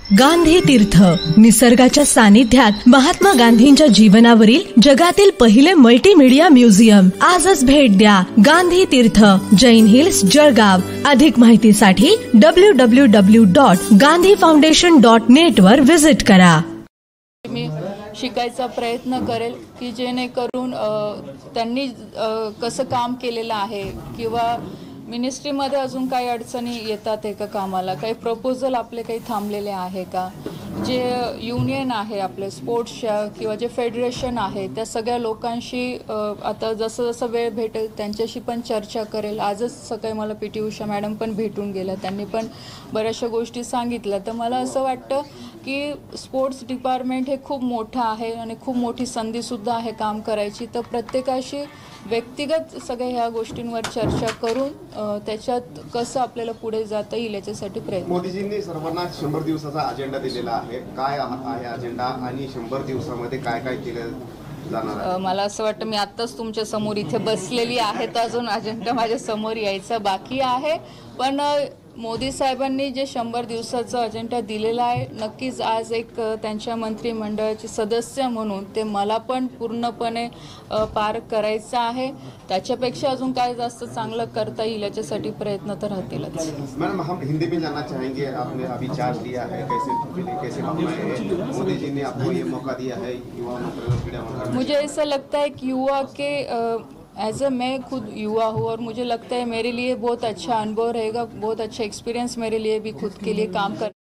गांधी तीर्थ, निसर्गाच्या सानिध्यात महात्मा गांधींच्या जीवनावरील जगातील पहिले मल्टीमीडिया म्युझियम. आजच भेट द्या. गांधी तीर्थ, जैन हिल्स, जळगाव. अधिक माहितीसाठी www.gandhifoundation.net वर विजिट करा. मी शिकायचा प्रयत्न करेल की जेणेकरून त्यांनी कसं काम केलेलं आहे किंवा मिनिस्ट्रीमध्ये अजून काही अडचणी येतात आहे का कामाला, काही प्रपोजल आपले काही थांबलेले आहे का, जे युनियन आहे आपले स्पोर्ट्सच्या किंवा जे फेडरेशन आहे त्या सगळ्या लोकांशी आता जसं जसं वेळ भेटेल त्यांच्याशी पण चर्चा करेल. आजच सकाळी मला PT उषा मॅडम पण भेटून गेल्या, त्यांनी पण बऱ्याचशा गोष्टी सांगितल्या. तर मला असं वाटतं की स्पोर्ट्स डिपार्टमेंट हे खूप मोठं आहे आणि खूप मोठी संधीसुद्धा आहे काम करायची. तर प्रत्येकाशी व्यक्तिगत सगळ्या ह्या गोष्टींवर चर्चा करून त्याच्यात कसं आपल्याला पुढे जाता येईल याच्यासाठी प्रयत्न. मोदीजींनी सर्वांना 100 दिवसाचा अजेंडा दिलेला आहे. काय आहे अजेंडा आणि 100 दिवसामध्ये काय काय केलं जाणार आहे? मला असं वाटतं मी आत्ताच तुमच्या समोर इथे बसलेली आहे, तर अजून अजेंडा माझ्या समोर यायचा बाकी आहे. पण मोदी साहेबांनी जे 100 दिवसाचा अजेंडा दिलेला आहे, नक्कीच आज एक त्यांच्या मंत्रिमंडळाचे सदस्य म्हणून ते मला पण पूर्णपणे पार करायचं आहे. त्याच्यापेक्षा अजून काय जास्त चांगलं करता येईल याच्यासाठी प्रयत्न तर राहतीलच. मॅडम, हम हिंदी में जानना चाहेंगे, आपने अभी चार्ज लिया है, कैसे मोदी जी ने आपको ये मौका दिया है युवा? मुझे ऐसा लगता है कि युवा के एज ए मैं खुद युवा हूँ और मुझे लगता है मेरे लिए बहुत अच्छा अनुभव रहेगा, बहुत अच्छा एक्सपीरियंस मेरे लिए भी खुद के लिए काम कर